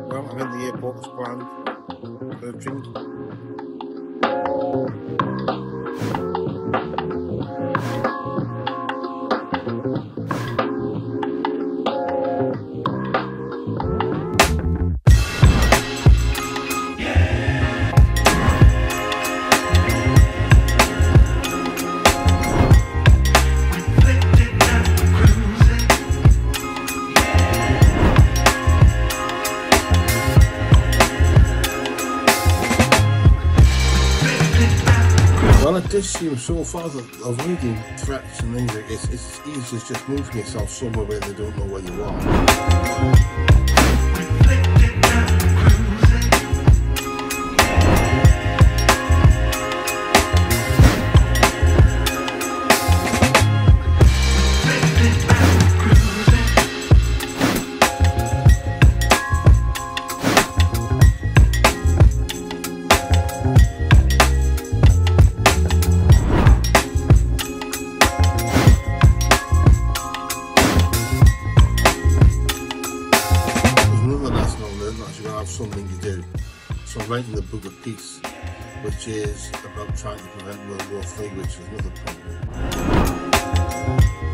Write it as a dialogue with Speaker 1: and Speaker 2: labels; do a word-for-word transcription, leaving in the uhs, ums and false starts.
Speaker 1: Well, I'm in the airport as planned for a drink. Well, it does seem so far that avoiding threats and things like this, it's as easy as just moving yourself somewhere where they don't know where you are. Something to do. So I'm writing the Book of Peace, which is about trying to prevent World War Three, which is another problem.